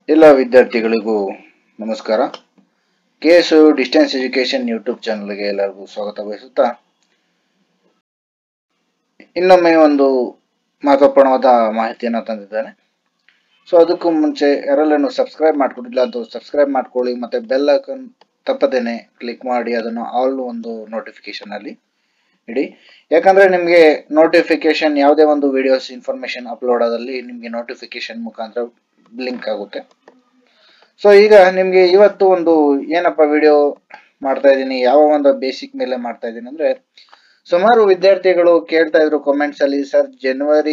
ಎಲ್ಲ ವಿದ್ಯಾರ್ಥಿಗಳಿಗೂ ನಮಸ್ಕಾರ. KS ಡಿಸ್ಟೆನ್ಸ್ ಎಜುಕೇಶನ್ ಯೂಟ್ಯೂಬ್ ಚಾನಲ್ಗೆ ಎಲ್ಲರಿಗೂ ಸ್ವಾಗತ ಬಯಸುತ್ತಾ ಇನ್ನೊಮ್ಮೆ ಒಂದು ಮಹತ್ವಪೂರ್ಣವಾದ ಮಾಹಿತಿಯನ್ನು ತಂದಿದ್ದೇನೆ. ಸೊ ಅದಕ್ಕೂ ಮುಂಚೆ ಯಾರೆಲ್ಲೂ ಸಬ್ಸ್ಕ್ರೈಬ್ ಮಾಡ್ಕೊಂಡಿಲ್ಲ ಅಂತ ಸಬ್ಸ್ಕ್ರೈಬ್ ಮಾಡ್ಕೊಳ್ಳಿ, ಮತ್ತೆ ಬೆಲ್ ಐಕಾನ್ ತಪ್ಪದೇನೆ ಕ್ಲಿಕ್ ಮಾಡಿ ಅದನ್ನು ಆಲ್ ಒಂದು ನೋಟಿಫಿಕೇಶನ್ ಅಲ್ಲಿ ಇಡಿ. ಯಾಕಂದ್ರೆ ನಿಮಗೆ ನೋಟಿಫಿಕೇಶನ್ ಯಾವುದೇ ಒಂದು ವಿಡಿಯೋಸ್ ಇನ್ಫಾರ್ಮೇಶನ್ ಅಪ್ಲೋಡ್ ಆದಲ್ಲಿ ನಿಮಗೆ ನೋಟಿಫಿಕೇಶನ್ ಮುಖಾಂತರ ಬ್ಲಿಂಕ್ ಆಗುತ್ತೆ. ಸೊ ಈಗ ನಿಮಗೆ ಇವತ್ತು ಒಂದು ಏನಪ್ಪ ವಿಡಿಯೋ ಮಾಡ್ತಾ ಇದ್ದೀನಿ, ಯಾವ ಒಂದು ಬೇಸಿಕ್ ಮೇಲೆ ಮಾಡ್ತಾ ಇದ್ದೀನಿ ಅಂದ್ರೆ, ಸುಮಾರು ವಿದ್ಯಾರ್ಥಿಗಳು ಕೇಳ್ತಾ ಇದ್ರು ಕಾಮೆಂಟ್ಸ್ ಅಲ್ಲಿ, ಸರ್ ಜನವರಿ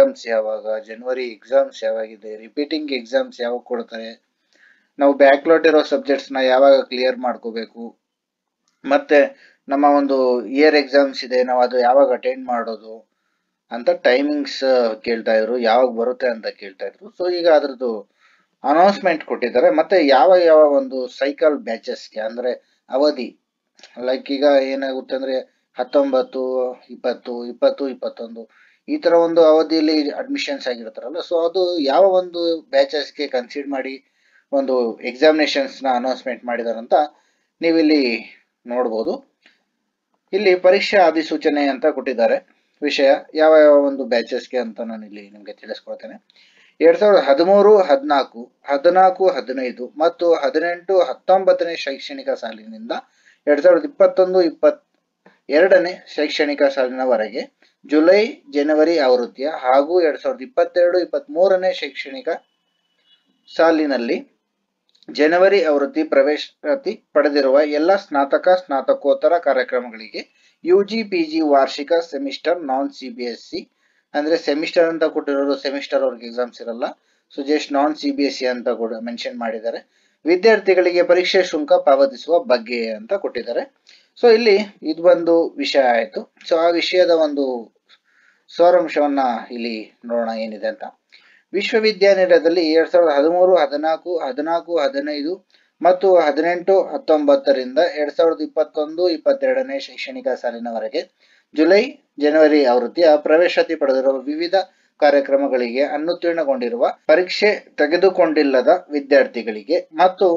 ಎಕ್ಸಾಮ್ಸ್ ಯಾವಾಗಿದೆ, ರಿಪೀಟಿಂಗ್ ಎಕ್ಸಾಮ್ಸ್ ಯಾವಾಗ ಕೊಡ್ತಾರೆ, ನಾವು ಬ್ಯಾಕ್ಲಾಟ್ ಇರೋ ಸಬ್ಜೆಕ್ಟ್ಸ್ ನ ಯಾವಾಗ ಕ್ಲಿಯರ್ ಮಾಡ್ಕೋಬೇಕು, ಮತ್ತೆ ನಮ್ಮ ಒಂದು ಇಯರ್ ಎಕ್ಸಾಮ್ಸ್ ಇದೆ ನಾವು ಅದು ಯಾವಾಗ ಅಟೆಂಡ್ ಮಾಡೋದು ಅಂತ ಟೈಮಿಂಗ್ಸ್ ಕೇಳ್ತಾ ಇದ್ರು, ಯಾವಾಗ ಬರುತ್ತೆ ಅಂತ ಕೇಳ್ತಾ ಇದ್ರು. ಸೊ ಈಗ ಅದ್ರದ್ದು ಅನೌನ್ಸ್ಮೆಂಟ್ ಕೊಟ್ಟಿದ್ದಾರೆ, ಮತ್ತೆ ಯಾವ ಯಾವ ಒಂದು ಸೈಕಲ್ ಬ್ಯಾಚಸ್ಗೆ ಅಂದ್ರೆ ಅವಧಿ, ಲೈಕ್ ಈಗ ಏನಾಗುತ್ತೆ ಅಂದ್ರೆ 19, 20, 21 ಈ ತರ ಒಂದು ಅವಧಿಯಲ್ಲಿ ಅಡ್ಮಿಷನ್ಸ್ ಆಗಿರ್ತಾರಲ್ಲ, ಸೊ ಅದು ಯಾವ ಒಂದು ಬ್ಯಾಚಸ್ಗೆ ಕನ್ಸಿಡರ್ ಮಾಡಿ ಒಂದು ಎಕ್ಸಾಮಿನೇಷನ್ಸ್ ನ ಅನೌನ್ಸ್ಮೆಂಟ್ ಮಾಡಿದಾರಂತ ನೀವಿಲ್ಲಿ ನೋಡ್ಬೋದು. ಇಲ್ಲಿ ಪರೀಕ್ಷಾ ಅಧಿಸೂಚನೆ ಅಂತ ಕೊಟ್ಟಿದ್ದಾರೆ. ವಿಷಯ ಯಾವ ಯಾವ ಒಂದು ಬ್ಯಾಚಸ್ಗೆ ಅಂತ ನಾನು ಇಲ್ಲಿ ನಿಮ್ಗೆ ತಿಳಿಸ್ಕೊಡ್ತೇನೆ. 2013, 14, 14, 15 ಮತ್ತು 18, 19ನೇ ಶೈಕ್ಷಣಿಕ ಸಾಲಿನಿಂದ 2021, 22ನೇ ಶೈಕ್ಷಣಿಕ ಸಾಲಿನವರೆಗೆ ಜುಲೈ ಜನವರಿ ಆವೃತ್ತಿಯ ಹಾಗೂ 2022, 23ನೇ ಶೈಕ್ಷಣಿಕ ಸಾಲಿನಲ್ಲಿ ಜನವರಿ ಆವೃತ್ತಿ ಪ್ರವೇಶಾತಿ ಪಡೆದಿರುವ ಎಲ್ಲ ಸ್ನಾತಕೋತ್ತರ ಕಾರ್ಯಕ್ರಮಗಳಿಗೆ UG PG ವಾರ್ಷಿಕ ಸೆಮಿಸ್ಟರ್ ನಾನ್ CBSE ಅಂದ್ರೆ ಸೆಮಿಸ್ಟರ್ ಅಂತ ಕೊಟ್ಟಿರೋದು, ಸೆಮಿಸ್ಟರ್ ಅವ್ರಿಗೆ ಎಕ್ಸಾಮ್ಸ್ ಇರಲ್ಲ, ಸೊ ಜಸ್ಟ್ ನಾನ್ CBSE ಅಂತ ಕೂಡ ಮೆನ್ಷನ್ ಮಾಡಿದ್ದಾರೆ. ವಿದ್ಯಾರ್ಥಿಗಳಿಗೆ ಪರೀಕ್ಷೆ ಶುಲ್ಕ ಪಾವತಿಸುವ ಬಗ್ಗೆ ಅಂತ ಕೊಟ್ಟಿದ್ದಾರೆ. ಸೊ ಇಲ್ಲಿ ಇದು ಒಂದು ವಿಷಯ ಆಯ್ತು. ಸೊ ಆ ವಿಷಯದ ಒಂದು ಸಾರಾಂಶವನ್ನ ಇಲ್ಲಿ ನೋಡೋಣ ಏನಿದೆ ಅಂತ. ವಿಶ್ವವಿದ್ಯಾನಿಲಯದಲ್ಲಿ 2013, 14, 14, 15 ಮತ್ತು 18, 19ರಿಂದ 2021, 22ನೇ ಶೈಕ್ಷಣಿಕ ಸಾಲಿನವರೆಗೆ ಜುಲೈ ಜನವರಿ ಆವೃತ್ತಿಯ ಪ್ರವೇಶಾತಿ ಪಡೆದಿರುವ ವಿವಿಧ ಕಾರ್ಯಕ್ರಮಗಳಿಗೆ ಅನುತ್ತೀರ್ಣಗೊಂಡಿರುವ ಪರೀಕ್ಷೆ ತೆಗೆದುಕೊಂಡಿಲ್ಲದ ವಿದ್ಯಾರ್ಥಿಗಳಿಗೆ ಮತ್ತು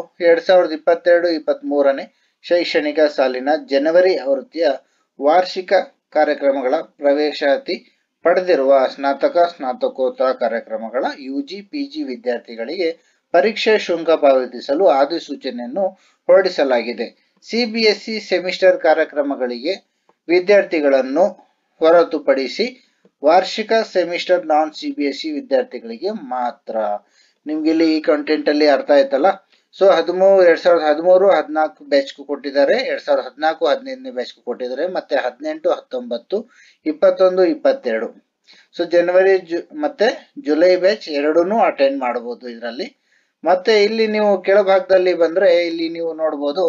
2022, 23ನೇ ಶೈಕ್ಷಣಿಕ ಸಾಲಿನ ಜನವರಿ ಆವೃತ್ತಿಯ ವಾರ್ಷಿಕ ಕಾರ್ಯಕ್ರಮಗಳ ಪ್ರವೇಶಾತಿ ಪಡೆದಿರುವ ಸ್ನಾತಕೋತ್ತರ ಕಾರ್ಯಕ್ರಮಗಳ UG PG ವಿದ್ಯಾರ್ಥಿಗಳಿಗೆ ಪರೀಕ್ಷೆ ಶುಲ್ಕ ಪಾವತಿಸಲು ಅಧಿಸೂಚನೆಯನ್ನು ಹೊರಡಿಸಲಾಗಿದೆ. CBSE ಸೆಮಿಸ್ಟರ್ ಕಾರ್ಯಕ್ರಮಗಳಿಗೆ ವಿದ್ಯಾರ್ಥಿಗಳನ್ನು ಹೊರತುಪಡಿಸಿ ವಾರ್ಷಿಕ ಸೆಮಿಸ್ಟರ್ ನಾನ್ CBSE ವಿದ್ಯಾರ್ಥಿಗಳಿಗೆ ಮಾತ್ರ. ನಿಮ್ಗೆ ಇಲ್ಲಿ ಈ ಕಂಟೆಂಟ್ ಅಲ್ಲಿ ಅರ್ಥ ಆಯ್ತಲ್ಲ. ಸೊ 2013, 14 ಬ್ಯಾಚ್ ಕೊಟ್ಟಿದ್ದಾರೆ, 2014, 15ನೇ ಬ್ಯಾಚ್ ಕೊಟ್ಟಿದ್ದಾರೆ, ಮತ್ತೆ 18, 19, 21, 22. ಸೊ ಜನವರಿ ಮತ್ತೆ ಜುಲೈ ಬ್ಯಾಚ್ ಎರಡನ್ನೂ ಅಟೆಂಡ್ ಮಾಡಬಹುದು ಇದರಲ್ಲಿ. ಮತ್ತೆ ಇಲ್ಲಿ ನೀವು ಕೆಳಭಾಗದಲ್ಲಿ ಬಂದ್ರೆ ಇಲ್ಲಿ ನೀವು ನೋಡಬಹುದು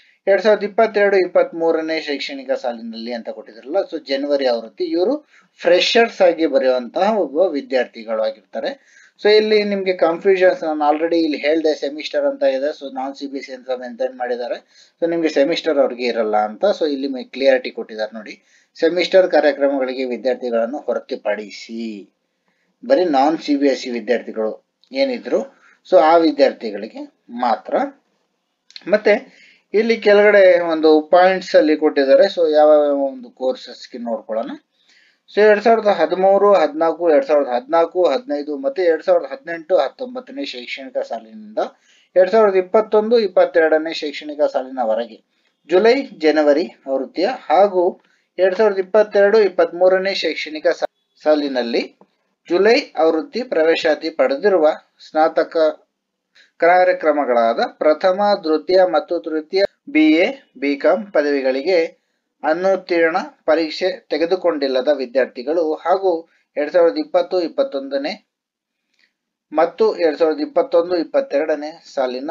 2022, 23ನೇ ಶೈಕ್ಷಣಿಕ ಸಾಲಿನಲ್ಲಿ ಅಂತ ಕೊಟ್ಟಿದ್ರಲ್ಲ. ಸೊ ಜನವರಿ ಆವೃತ್ತಿ ಇವರು ಫ್ರೆಶರ್ಸ್ ಆಗಿ ಬರೆಯುವಂತಹ ಒಬ್ಬ ವಿದ್ಯಾರ್ಥಿಗಳು ಆಗಿರ್ತಾರೆ. ಸೊ ಇಲ್ಲಿ ನಿಮ್ಗೆ ಕನ್ಫ್ಯೂಷನ್ಸ್ ನಾನು ಆಲ್ರೆಡಿ ಇಲ್ಲಿ ಹೇಳಿದೆ, ಸೆಮಿಸ್ಟರ್ ಅಂತ ಇದೆ, ಸೊ ನಾನ್ CBSE ಅಂತ ಮೆನ್ಷನ್ ಮಾಡಿದ್ದಾರೆ. ಸೊ ನಿಮ್ಗೆ ಸೆಮಿಸ್ಟರ್ ಅವ್ರಿಗೆ ಇರಲ್ಲ ಅಂತ. ಸೊ ಇಲ್ಲಿ ಕ್ಲಿಯರಿಟಿ ಕೊಟ್ಟಿದ್ದಾರೆ ನೋಡಿ, ಸೆಮಿಸ್ಟರ್ ಕಾರ್ಯಕ್ರಮಗಳಿಗೆ ವಿದ್ಯಾರ್ಥಿಗಳನ್ನು ಹೊರತುಪಡಿಸಿ ಬರೀ ನಾನ್ CBSE ವಿದ್ಯಾರ್ಥಿಗಳು ಏನಿದ್ರು ಸೊ ಆ ವಿದ್ಯಾರ್ಥಿಗಳಿಗೆ ಮಾತ್ರ. ಮತ್ತೆ ಇಲ್ಲಿ ಕೆಳಗಡೆ ಒಂದು ಪಾಯಿಂಟ್ಸ್ ಅಲ್ಲಿ ಕೊಟ್ಟಿದ್ದಾರೆ. ಸೊ ಯಾವ ಒಂದು ಕೋರ್ಸಸ್ಗೆ ನೋಡ್ಕೊಳ್ಳೋಣ. ಸೊ 2013, 14, 2014, 15 ಮತ್ತೆ 2018, 19ನೇ ಶೈಕ್ಷಣಿಕ ಸಾಲಿನಿಂದ 2021, 22ನೇ ಶೈಕ್ಷಣಿಕ ಸಾಲಿನವರೆಗೆ ಜುಲೈ ಜನವರಿ ಆವೃತ್ತಿಯ ಹಾಗೂ 2022, 23ನೇ ಶೈಕ್ಷಣಿಕ ಸಾಲಿನಲ್ಲಿ ಜುಲೈ ಆವೃತ್ತಿ ಪ್ರವೇಶಾತಿ ಪಡೆದಿರುವ ಸ್ನಾತಕ ಕಾರ್ಯಕ್ರಮಗಳಾದ ಪ್ರಥಮ, ದ್ವಿತೀಯ ಮತ್ತು ತೃತೀಯ BA, BCom ಪದವಿಗಳಿಗೆ ಅನುತ್ತೀರ್ಣ ಪರೀಕ್ಷೆ ತೆಗೆದುಕೊಂಡಿಲ್ಲದ ವಿದ್ಯಾರ್ಥಿಗಳು ಹಾಗೂ 2020, 21ನೇ ಮತ್ತು 2021, 22ನೇ ಸಾಲಿನ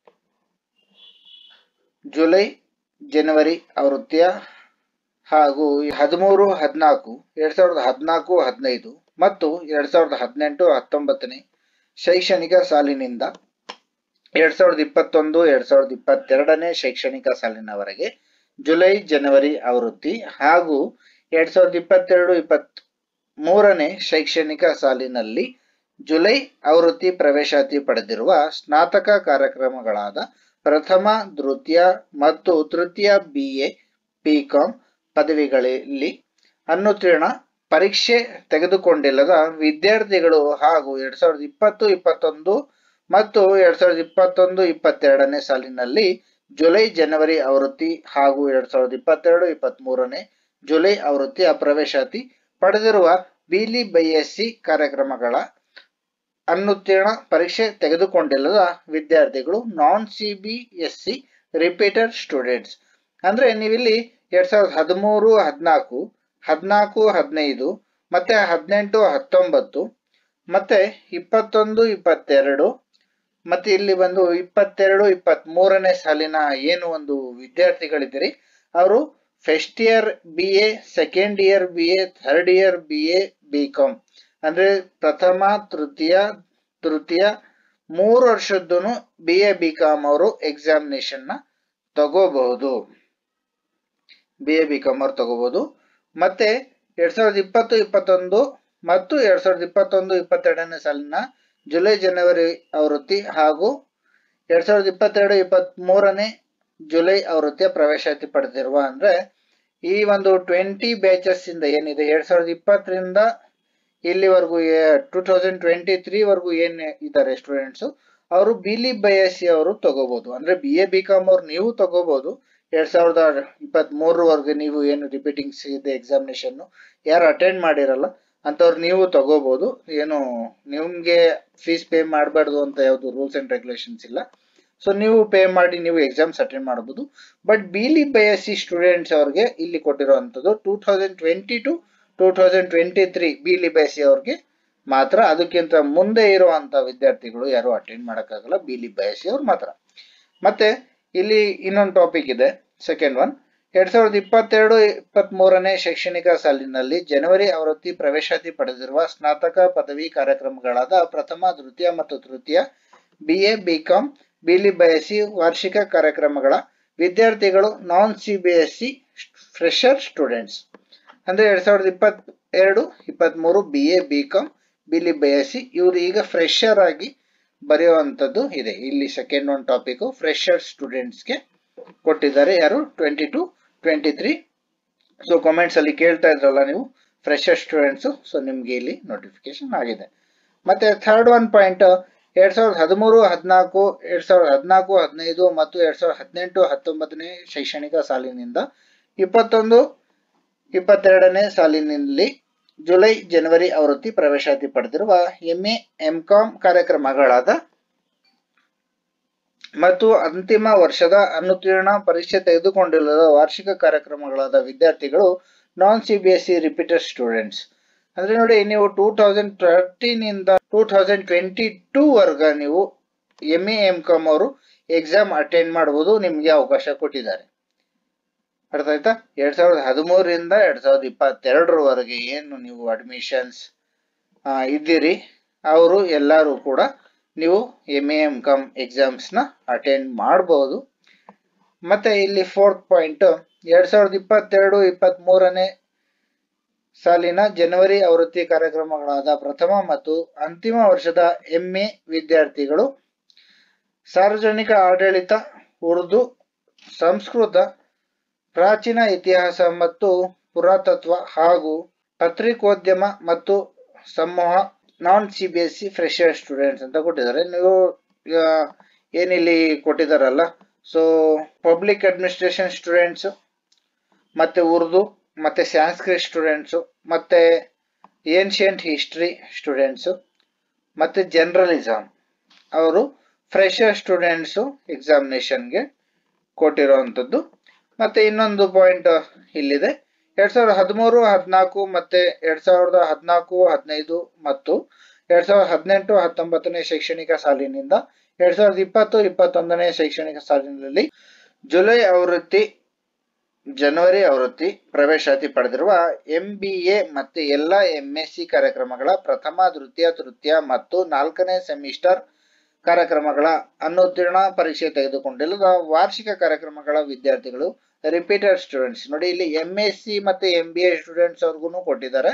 ಜುಲೈ ಜನವರಿ ಆವೃತ್ತಿಯ ಹಾಗೂ 13, 14, 2014, 15 ಮತ್ತು 2018, 19ನೇ ಶೈಕ್ಷಣಿಕ ಸಾಲಿನಿಂದ 2021, 2022ನೇ ಶೈಕ್ಷಣಿಕ ಸಾಲಿನವರೆಗೆ ಜುಲೈ ಜನವರಿ ಆವೃತ್ತಿ ಹಾಗೂ 2022, 23ನೇ ಶೈಕ್ಷಣಿಕ ಸಾಲಿನಲ್ಲಿ ಜುಲೈ ಆವೃತ್ತಿ ಪ್ರವೇಶಾತಿ ಪಡೆದಿರುವ ಸ್ನಾತಕ ಕಾರ್ಯಕ್ರಮಗಳಾದ ಪ್ರಥಮ, ದ್ವಿತೀಯ ಮತ್ತು ತೃತೀಯ BA, BCom ಪದವಿಗಳಲ್ಲಿ ಅನುತ್ತೀರ್ಣ ಪರೀಕ್ಷೆ ತೆಗೆದುಕೊಂಡಿಲ್ಲದ ವಿದ್ಯಾರ್ಥಿಗಳು ಹಾಗೂ 2020-21 ಮತ್ತು 2021-22ನೇ ಸಾಲಿನಲ್ಲಿ ಜುಲೈ ಜನವರಿ ಆವೃತ್ತಿ ಹಾಗೂ 2022-23ನೇ ಜುಲೈ ಆವೃತ್ತಿಯ ಪ್ರವೇಶಾತಿ ಪಡೆದಿರುವ ಬಿಲಿ ಬೈಎಸ್ಸಿ ಕಾರ್ಯಕ್ರಮಗಳ ಅನುತ್ತೀರ್ಣ ಪರೀಕ್ಷೆ ತೆಗೆದುಕೊಂಡಿಲ್ಲದ ವಿದ್ಯಾರ್ಥಿಗಳು ನಾನ್ CBSE ರಿಪೀಟರ್ ಸ್ಟೂಡೆಂಟ್ಸ್. ಅಂದ್ರೆ ನೀವಿಲ್ಲಿ 2013-14, 14-15 ಮತ್ತೆ 18-19 ಮತ್ತೆ 21-22 ಮತ್ತೆ ಇಲ್ಲಿ ಬಂದು 22-23ನೇ ಸಾಲಿನ ಏನು ಒಂದು ವಿದ್ಯಾರ್ಥಿಗಳಿದ್ದೀರಿ ಅವರು first year BA, second year BA, third year BA, BCom ಅಂದ್ರೆ ಪ್ರಥಮ, ತೃತೀಯ 3 ವರ್ಷದ್ದು BA, BCom ಅವರು ಎಕ್ಸಾಮಿನೇಷನ್ ನ ತಗೋಬಹುದು. BA, BCom ಅವರು ತಗೋಬಹುದು. ಮತ್ತೆ 2020-21 ಮತ್ತು 2021-22ನೇ ಸಾಲಿನ ಜುಲೈ ಜನವರಿ ಆವೃತ್ತಿ ಹಾಗೂ 2022-23ನೇ ಜುಲೈ ಆವೃತ್ತಿಯ ಪ್ರವೇಶಾತಿ ಪಡೆದಿರುವ ಅಂದ್ರೆ ಈ ಒಂದು 20 ಬ್ಯಾಚಸ್ ಇಂದ ಏನಿದೆ 2020ರಿಂದ ಇಲ್ಲಿವರೆಗೂ 2023 ವರ್ಗೂ ಏನ್ ಇದ್ದಾರೆ ಸ್ಟೂಡೆಂಟ್ಸ್ ಅವರು ಬಿಲಿ ಬೈಎಸ್ಸಿ ಅವರು ತಗೋಬಹುದು. ಅಂದ್ರೆ BA, BCom ಅವ್ರು ನೀವು ತಗೋಬಹುದು. 2023 ವರ್ಗೂ ನೀವು ಏನು ರಿಪೀಟಿಂಗ್ಸ್ ಇದೆ ಎಕ್ಸಾಮಿನೇಷನ್ ಯಾರು ಅಟೆಂಡ್ ಮಾಡಿರಲ್ಲ ಅಂತವ್ರು ನೀವು ತಗೋಬಹುದು. ಏನು ನಿಮ್ಗೆ ಫೀಸ್ ಪೇ ಮಾಡಬಾರ್ದು ಅಂತ ಯಾವ್ದು ರೂಲ್ಸ್ ಅಂಡ್ ರೆಗ್ಯುಲೇಷನ್ಸ್ ಇಲ್ಲ. ಸೊ ನೀವು ಪೇ ಮಾಡಿ ನೀವು ಎಕ್ಸಾಮ್ಸ್ ಅಟೆಂಡ್ ಮಾಡಬಹುದು. ಬಟ್ ಬಿಲಿ ಬೈಎಸ್ಸಿ ಸ್ಟೂಡೆಂಟ್ಸ್ ಅವ್ರಿಗೆ ಇಲ್ಲಿ ಕೊಟ್ಟಿರುವಂತದ್ದು 2022-2023 ಬಿಲಿ ಬೈಎಸ್ಸಿ ಅವ್ರಿಗೆ ಮಾತ್ರ. ಅದಕ್ಕಿಂತ ಮುಂದೆ ಇರುವಂತ ವಿದ್ಯಾರ್ಥಿಗಳು ಯಾರು ಅಟೆಂಡ್ ಮಾಡಕ್ಕಾಗಲ್ಲ, ಬಿಲಿ ಬೈಎಸ್ಸಿ ಅವ್ರು ಮಾತ್ರ. ಮತ್ತೆ ಇಲ್ಲಿ ಇನ್ನೊಂದು ಟಾಪಿಕ್ ಇದೆ, ಸೆಕೆಂಡ್ ಒನ್. 2022-23ನೇ ಶೈಕ್ಷಣಿಕ ಸಾಲಿನಲ್ಲಿ ಜನವರಿ ಆವೃತ್ತಿ ಪ್ರವೇಶಾತಿ ಪಡೆದಿರುವ ಸ್ನಾತಕ ಪದವಿ ಕಾರ್ಯಕ್ರಮಗಳಾದ ಪ್ರಥಮ, ದ್ವಿತೀಯ ಮತ್ತು ತೃತೀಯ BA, BCom ಬಿಲಿ ಬೈಎಸ್ಸಿ ವಾರ್ಷಿಕ ಕಾರ್ಯಕ್ರಮಗಳ ವಿದ್ಯಾರ್ಥಿಗಳು ನಾನ್ CBSE ಫ್ರೆಶರ್ ಸ್ಟೂಡೆಂಟ್ಸ್. ಅಂದ್ರೆ 2022-23 BA, BCom ಬಿಲಿ ಬೈಎಸ್ಸಿ ಇವರು ಈಗ ಫ್ರೆಶರ್ ಆಗಿ ಬರೆಯುವಂತದ್ದು ಇದೆ. ಇಲ್ಲಿ ಸೆಕೆಂಡ್ ಒನ್ ಟಾಪಿಕ್ ಫ್ರೆಶರ್ ಸ್ಟೂಡೆಂಟ್ಸ್ಗೆ ಕೊಟ್ಟಿದ್ದಾರೆ. ಯಾರು 22-23. ಸೊ ಕಾಮೆಂಟ್ಸ್ ಅಲ್ಲಿ ಕೇಳ್ತಾ ಇದ್ರಲ್ಲ ನೀವು ಫ್ರೆಶರ್ ಸ್ಟೂಡೆಂಟ್ಸ್, ಸೊ ನಿಮ್ಗೆ ಇಲ್ಲಿ ನೋಟಿಫಿಕೇಶನ್ ಆಗಿದೆ. ಮತ್ತೆ ಥರ್ಡ್ ಒನ್ ಪಾಯಿಂಟ್ 2013-14, 2014-15 ಮತ್ತು 2018-19ನೇ ಶೈಕ್ಷಣಿಕ ಸಾಲಿನಿಂದ 21-22ನೇ ಸಾಲಿನಲ್ಲಿ ಜುಲೈ ಜನವರಿ ಆವೃತ್ತಿ ಪ್ರವೇಶಾತಿ ಪಡೆದಿರುವ MA, MCom ಕಾರ್ಯಕ್ರಮಗಳಾದ ಮತ್ತು ಅಂತಿಮ ವರ್ಷದ ಅನುತ್ತೀರ್ಣ ಪರೀಕ್ಷೆ ತೆಗೆದುಕೊಂಡಿಲ್ಲದ ವಾರ್ಷಿಕ ಕಾರ್ಯಕ್ರಮಗಳಾದ ವಿದ್ಯಾರ್ಥಿಗಳು ನಾನ್ CBSE ರಿಪೀಟರ್ ಸ್ಟೂಡೆಂಟ್ಸ್. ಅಂದ್ರೆ ನೋಡಿ, ನೀವು 2013 2022 ವರ್ಗ ನೀವು MA, MCom ಅವರು ಎಕ್ಸಾಮ್ ಅಟೆಂಡ್ ಮಾಡಬಹುದು, ನಿಮ್ಗೆ ಅವಕಾಶ ಕೊಟ್ಟಿದ್ದಾರೆ. ಅರ್ಥ ಆಯ್ತಾ? 2013ರಿಂದ 2022 ಏನು ನೀವು ಅಡ್ಮಿಷನ್ಸ್ ಇದ್ದೀರಿ ಅವರು ಎಲ್ಲರೂ ಕೂಡ ನೀವು MA, MCom ಎಕ್ಸಾಮ್ಸ್ ನ ಅಟೆಂಡ್ ಮಾಡಬಹುದು. ಮತ್ತೆ ಇಲ್ಲಿ ಫೋರ್ತ್ ಪಾಯಿಂಟ್ 2022-23ನೇ ಸಾಲಿನ ಜನವರಿ ಆವೃತ್ತಿ ಕಾರ್ಯಕ್ರಮಗಳಾದ ಪ್ರಥಮ ಮತ್ತು ಅಂತಿಮ ವರ್ಷದ MA ವಿದ್ಯಾರ್ಥಿಗಳು ಸಾರ್ವಜನಿಕ ಆಡಳಿತ, ಉರ್ದು, ಸಂಸ್ಕೃತ, ಪ್ರಾಚೀನ ಇತಿಹಾಸ ಮತ್ತು ಪುರಾತತ್ವ ಹಾಗೂ ಪತ್ರಿಕೋದ್ಯಮ ಮತ್ತು ಸಮೂಹ ನಾನ್ CBSE ಫ್ರೆಶರ್ ಸ್ಟೂಡೆಂಟ್ಸ್ ಅಂತ ಕೊಟ್ಟಿದ್ದಾರೆ. ನೀವು ಏನಿಲ್ಲಿ ಕೊಟ್ಟಿದಾರಲ್ಲ, ಸೊ ಪಬ್ಲಿಕ್ ಅಡ್ಮಿನಿಸ್ಟ್ರೇಷನ್ ಸ್ಟೂಡೆಂಟ್ಸ್ ಮತ್ತೆ ಉರ್ದು ಮತ್ತೆ ಸಂಸ್ಕೃತ್ ಸ್ಟೂಡೆಂಟ್ಸ್ ಮತ್ತೆ ಏನ್ಷಿಯಂಟ್ ಹಿಸ್ಟ್ರಿ ಸ್ಟೂಡೆಂಟ್ಸ್ ಮತ್ತೆ ಜರ್ನಲಿಸಮ್ ಅವರು ಫ್ರೆಶರ್ ಸ್ಟೂಡೆಂಟ್ಸ್ ಎಕ್ಸಾಮಿನೇಷನ್ಗೆ ಕೊಟ್ಟಿರುವಂತದ್ದು. ಮತ್ತೆ ಇನ್ನೊಂದು ಪಾಯಿಂಟ್ ಇಲ್ಲಿದೆ, 2013-14 ಮತ್ತೆ 2014-15 ಮತ್ತು 2018-19ನೇ ಶೈಕ್ಷಣಿಕ ಸಾಲಿನಿಂದ 2020-21ನೇ ಶೈಕ್ಷಣಿಕ ಸಾಲಿನಲ್ಲಿ ಜುಲೈ ಆವೃತ್ತಿ ಜನವರಿ ಆವೃತ್ತಿ ಪ್ರವೇಶಾತಿ ಪಡೆದಿರುವ MBA ಮತ್ತೆ ಎಲ್ಲ MSc ಕಾರ್ಯಕ್ರಮಗಳ ಪ್ರಥಮ, ದ್ವಿತೀಯ, ತೃತೀಯ ಮತ್ತು 4ನೇ ಸೆಮಿಸ್ಟರ್ ಕಾರ್ಯಕ್ರಮಗಳ ಅನುತ್ತೀರ್ಣ ಪರೀಕ್ಷೆ ತೆಗೆದುಕೊಂಡಿಲ್ಲದ ವಾರ್ಷಿಕ ಕಾರ್ಯಕ್ರಮಗಳ ವಿದ್ಯಾರ್ಥಿಗಳು ರಿಪೀಟರ್ ಸ್ಟೂಡೆಂಟ್ಸ್. ನೋಡಿ, ಇಲ್ಲಿ MSc ಮತ್ತೆ MBA ಸ್ಟೂಡೆಂಟ್ಸ್ ಅವ್ರಿಗೂ ಕೊಟ್ಟಿದ್ದಾರೆ.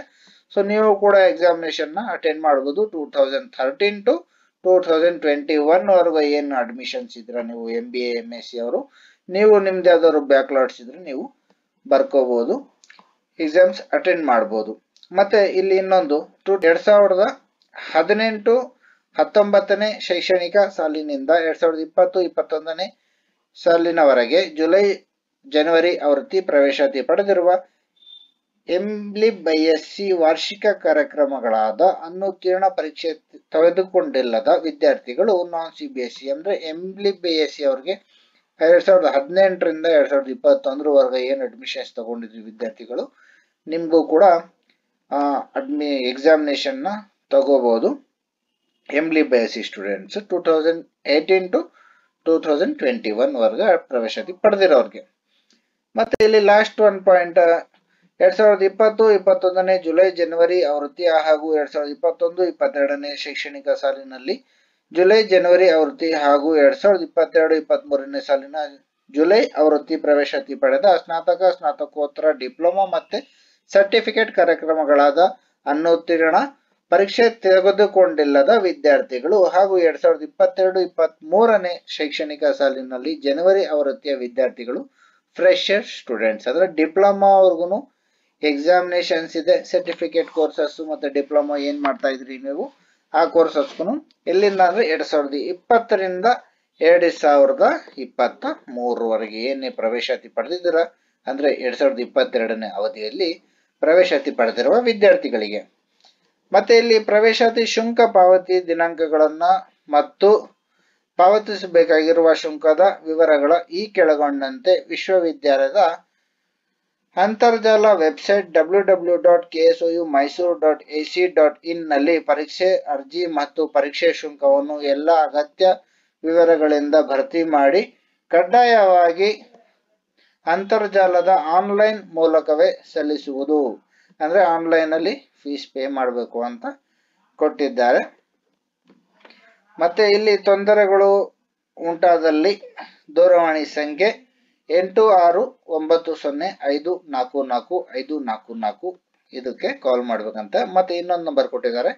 ಸೊ ನೀವು ಕೂಡ ಎಕ್ಸಾಮಿನೇಷನ್ ನ ಅಟೆಂಡ್ ಮಾಡಬಹುದು. 2013 ಟು 2021 ವರೆಗೂ ಏನು ಅಡ್ಮಿಷನ್ಸ್ ಇದ್ರ ನೀವು MBA MSc ಅವರು, ನೀವು ನಿಮ್ದು ಯಾವ್ದಾದ್ರು ಬ್ಯಾಕ್ಲಾಟ್ಸ್ ಇದ್ರೆ ನೀವು ಬರ್ಕೋಬಹುದು, ಎಕ್ಸಾಮ್ಸ್ ಅಟೆಂಡ್ ಮಾಡಬಹುದು. ಮತ್ತೆ ಇಲ್ಲಿ ಇನ್ನೊಂದು 2018-19 ಶೈಕ್ಷಣಿಕ ಸಾಲಿನಿಂದ 2020-21 ಸಾಲಿನವರೆಗೆ ಜುಲೈ-ಜನವರಿ ಆವೃತ್ತಿ ಪ್ರವೇಶಾತಿ ಪಡೆದಿರುವ MLib-SC ವಾರ್ಷಿಕ ಕಾರ್ಯಕ್ರಮಗಳಾದ ಅನುತ್ತೀರ್ಣ ಪರೀಕ್ಷೆ ತೆಗೆದುಕೊಂಡಿಲ್ಲದ ವಿದ್ಯಾರ್ಥಿಗಳು ನಾನ್ CBSE ಅಂದ್ರೆ MLib-SC ಅವರಿಗೆ 2018 ರಿಂದ 2021 ವರೆಗೆ ಏನು ಅಡ್ಮಿಷನ್ಸ್ ತಗೊಂಡಿದ್ವಿ ವಿದ್ಯಾರ್ಥಿಗಳು, ನಿಮಗೂ ಕೂಡ ಎಕ್ಸಾಮಿನೇಷನ್ ನ ತಗೋಬಹುದು. MLib-SC ಸ್ಟೂಡೆಂಟ್ಸ್ 2018-2021 ವರೆಗೆ ಪ್ರವೇಶಾತಿ ಪಡೆದಿರೋರಿಗೆ. ಮತ್ತೆ ಇಲ್ಲಿ ಲಾಸ್ಟ್ ಒನ್ ಪಾಯಿಂಟ್, 2020-21 ಜುಲೈ-ಜನವರಿ ಆವೃತ್ತಿ ಹಾಗೂ 2021-22 ಶೈಕ್ಷಣಿಕ ಸಾಲಿನಲ್ಲಿ ಜುಲೈ-ಜನವರಿ ಆವೃತ್ತಿ ಹಾಗೂ 2022-23 ಸಾಲಿನ ಜುಲೈ ಆವೃತ್ತಿ ಪ್ರವೇಶಾತಿ ಪಡೆದ ಸ್ನಾತಕ, ಸ್ನಾತಕೋತ್ತರ, ಡಿಪ್ಲೊಮಾ ಮತ್ತೆ ಸರ್ಟಿಫಿಕೇಟ್ ಕಾರ್ಯಕ್ರಮಗಳಾದ ಅನುತ್ತೀರ್ಣ ಪರೀಕ್ಷೆ ತೆಗೆದುಕೊಂಡಿಲ್ಲದ ವಿದ್ಯಾರ್ಥಿಗಳು ಹಾಗೂ 2022-23 ಶೈಕ್ಷಣಿಕ ಸಾಲಿನಲ್ಲಿ ಜನವರಿ ಆವೃತ್ತಿಯ ವಿದ್ಯಾರ್ಥಿಗಳು ಫ್ರೆಶರ್ ಸ್ಟೂಡೆಂಟ್ಸ್ ಅಂದ್ರೆ ಡಿಪ್ಲೊಮಾ ಅವ್ರಿಗೂ ಎಕ್ಸಾಮಿನೇಷನ್ಸ್ ಇದೆ. ಸರ್ಟಿಫಿಕೇಟ್ ಕೋರ್ಸಸ್ ಮತ್ತೆ ಡಿಪ್ಲೊಮಾ ಏನ್ ಮಾಡ್ತಾ ಇದ್ರಿ ನೀವು ಆ ಕೋರ್ಸಸ್ಗೂ ಎಲ್ಲಿಂದ ಅಂದ್ರೆ 2020 ರಿಂದ 2023 ವರೆಗೆ ಏನೇ ಪ್ರವೇಶಾತಿ ಪಡೆದಿದ್ದೀರಾ ಅಂದ್ರೆ 2022 ಅವಧಿಯಲ್ಲಿ ಪ್ರವೇಶಾತಿ ಪಡೆದಿರುವ ವಿದ್ಯಾರ್ಥಿಗಳಿಗೆ. ಮತ್ತೆ ಇಲ್ಲಿ ಪ್ರವೇಶಾತಿ ಶುಲ್ಕ ಪಾವತಿ ದಿನಾಂಕಗಳನ್ನ ಮತ್ತು ಪಾವತಿಸಬೇಕಾಗಿರುವ ಶುಲ್ಕದ ವಿವರಗಳ ಈ ಕೆಳಗೊಂಡಂತೆ ವಿಶ್ವವಿದ್ಯಾಲಯದ ಅಂತರ್ಜಾಲ ವೆಬ್ಸೈಟ್ www.ksoumysore.ac.in ನಲ್ಲಿ ಪರೀಕ್ಷೆ ಅರ್ಜಿ ಮತ್ತು ಪರೀಕ್ಷೆ ಶುಲ್ಕವನ್ನು ಎಲ್ಲ ಅಗತ್ಯ ವಿವರಗಳಿಂದ ಭರ್ತಿ ಮಾಡಿ ಕಡ್ಡಾಯವಾಗಿ ಅಂತರ್ಜಾಲದ ಆನ್ಲೈನ್ ಮೂಲಕವೇ ಸಲ್ಲಿಸುವುದು. ಅಂದ್ರೆ ಆನ್ಲೈನ್ ಅಲ್ಲಿ ಫೀಸ್ ಪೇ ಮಾಡಬೇಕು ಅಂತ ಕೊಟ್ಟಿದ್ದಾರೆ. ಮತ್ತೆ ಇಲ್ಲಿ ತೊಂದರೆಗಳು ಉಂಟಾದಲ್ಲಿ ದೂರವಾಣಿ ಸಂಖ್ಯೆ 8690544544 ಇದಕ್ಕೆ ಕಾಲ್ ಮಾಡ್ಬೇಕಂತ. ಮತ್ತೆ ಇನ್ನೊಂದು ನಂಬರ್ ಕೊಟ್ಟಿದ್ದಾರೆ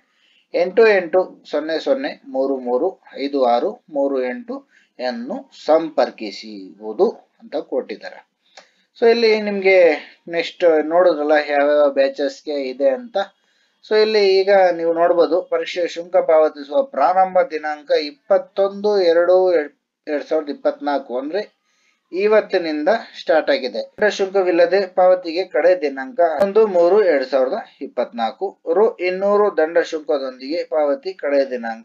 8800335638 ಸಂಪರ್ಕಿಸುವುದು ಅಂತ ಕೊಟ್ಟಿದ್ದಾರೆ. ಸೊ ಇಲ್ಲಿ ನಿಮ್ಗೆ ನೆಕ್ಸ್ಟ್ ನೋಡೋದಲ್ಲ ಯಾವ್ಯಾವ ಬ್ಯಾಚಸ್ಗೆ ಇದೆ ಅಂತ. ಸೊ ಇಲ್ಲಿ ಈಗ ನೀವು ನೋಡ್ಬೋದು ಪರೀಕ್ಷೆ ಶುಲ್ಕ ಪಾವತಿಸುವ ಪ್ರಾರಂಭ ದಿನಾಂಕ 21-2-2024 ಅಂದ್ರೆ ಇವತ್ತಿನಿಂದ ಸ್ಟಾರ್ಟ್ ಆಗಿದೆ. ಶುಲ್ಕವಿಲ್ಲದೆ ಪಾವತಿಗೆ ಕಡೆ ದಿನಾಂಕ 1-3-2024. ರು 200 ದಂಡ ಶುಲ್ಕದೊಂದಿಗೆ ಪಾವತಿ ಕಡೆ ದಿನಾಂಕ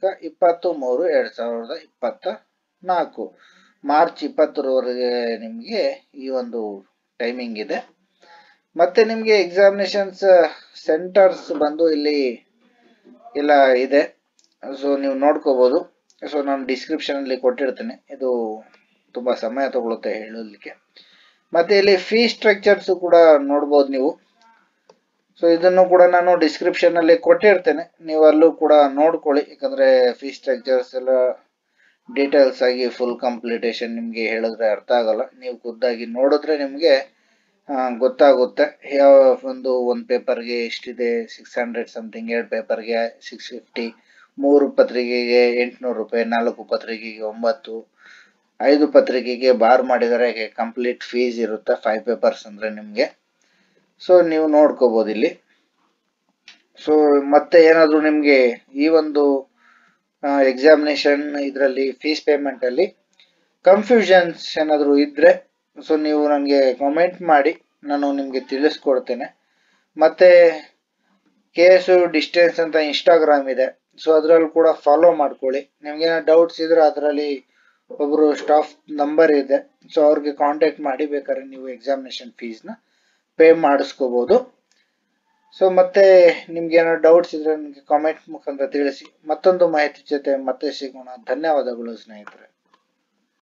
20-3-2024 ಮಾರ್ಚ್ 20ರವರೆಗೆ ನಿಮ್ಗೆ ಈ ಒಂದು ಟೈಮಿಂಗ್ ಇದೆ. ಮತ್ತೆ ನಿಮ್ಗೆ ಎಕ್ಸಾಮಿನೇಷನ್ಸ್ ಸೆಂಟರ್ಸ್ ಬಂದು ಇಲ್ಲಿ ಎಲ್ಲ ಇದೆ. ಸೊ ನೀವು ನೋಡ್ಕೋಬಹುದು. ಸೊ ನಾನು ಡಿಸ್ಕ್ರಿಪ್ಷನ್ ಅಲ್ಲಿ ಕೊಟ್ಟಿರ್ತೇನೆ, ಇದು ತುಂಬಾ ಸಮಯ ತಗೊಳುತ್ತೆ ಹೇಳಲಿಕ್ಕೆ. ಮತ್ತೆ ಇಲ್ಲಿ ಫೀ ಸ್ಟ್ರಕ್ಚರ್ಸ್ ಕೂಡ ನೋಡ್ಬೋದು ನೀವು. ಸೊ ಇದನ್ನು ಕೂಡ ನಾನು ಡಿಸ್ಕ್ರಿಪ್ಷನ್ ಅಲ್ಲಿ ಕೊಟ್ಟಿರ್ತೇನೆ, ನೀವು ಅಲ್ಲೂ ಕೂಡ ನೋಡ್ಕೊಳ್ಳಿ. ಯಾಕಂದ್ರೆ ಫೀ ಸ್ಟ್ರಕ್ಚರ್ಸ್ ಎಲ್ಲ ಡೀಟೇಲ್ಸ್ ಆಗಿ ಫುಲ್ ಕಂಪ್ಲೀಟೇಷನ್ ನಿಮ್ಗೆ ಹೇಳಿದ್ರೆ ಅರ್ಥ ಆಗಲ್ಲ, ನೀವು ಖುದ್ದಾಗಿ ನೋಡಿದ್ರೆ ನಿಮ್ಗೆ ಗೊತ್ತಾಗುತ್ತೆ. ಯಾವ ಒಂದು ಪೇಪರ್ಗೆ ಎಷ್ಟಿದೆ 600 ಸಮಥಿಂಗ್, 2 ಪೇಪರ್ಗೆ 650, 3 ಪತ್ರಿಕೆಗೆ 800 ರೂಪಾಯಿ, 4 ಪತ್ರಿಕೆಗೆ 9, 5 ಪತ್ರಿಕೆಗೆ ಬಾರ್ ಮಾಡಿದರೆ ಕಂಪ್ಲೀಟ್ ಫೀಸ್ ಇರುತ್ತೆ 5 ಪೇಪರ್ಸ್ ಅಂದ್ರೆ ನಿಮ್ಗೆ. ಸೊ ನೀವು ನೋಡ್ಕೋಬಹುದು ಇಲ್ಲಿ. ಸೊ ಮತ್ತೆ ಏನಾದ್ರು ನಿಮ್ಗೆ ಈ ಒಂದು ಎಕ್ಸಾಮಿನೇಷನ್ ಇದರಲ್ಲಿ ಫೀಸ್ ಪೇಮೆಂಟ್ ಅಲ್ಲಿ ಕನ್ಫ್ಯೂಷನ್ಸ್ ಏನಾದ್ರು ಇದ್ರೆ ಸೊ ನೀವು ನನಗೆ ಕಾಮೆಂಟ್ ಮಾಡಿ, ನಾನು ನಿಮ್ಗೆ ತಿಳಿಸ್ಕೊಡ್ತೇನೆ. ಮತ್ತೆ KSU ಡಿಸ್ಟೆನ್ಸ್ ಅಂತ ಇನ್ಸ್ಟಾಗ್ರಾಮ್ ಇದೆ, ಸೊ ಅದ್ರಲ್ಲಿ ಕೂಡ ಫಾಲೋ ಮಾಡ್ಕೊಳ್ಳಿ. ನಿಮ್ಗೆ ಏನೋ ಡೌಟ್ಸ್ ಇದ್ರೆ ಅದರಲ್ಲಿ ಒಬ್ರು ಸ್ಟಾಫ್ ನಂಬರ್ ಇದೆ, ಸೊ ಅವ್ರಿಗೆ ಕಾಂಟ್ಯಾಕ್ಟ್ ಮಾಡಿ ಬೇಕಾದ್ರೆ ನೀವು ಎಕ್ಸಾಮಿನೇಷನ್ ಫೀಸ್ನ ಪೇ ಮಾಡಿಸ್ಕೋಬಹುದು. ಸೊ ಮತ್ತೆ ನಿಮ್ಗೆ ಏನೋ ಡೌಟ್ಸ್ ಇದ್ರೆ ನನಗೆ ಕಾಮೆಂಟ್ ಮುಖಾಂತರ ತಿಳಿಸಿ. ಮತ್ತೊಂದು ಮಾಹಿತಿ ಜೊತೆ ಮತ್ತೆ ಸಿಗೋಣ. ಧನ್ಯವಾದಗಳು ಸ್ನೇಹಿತರೆ.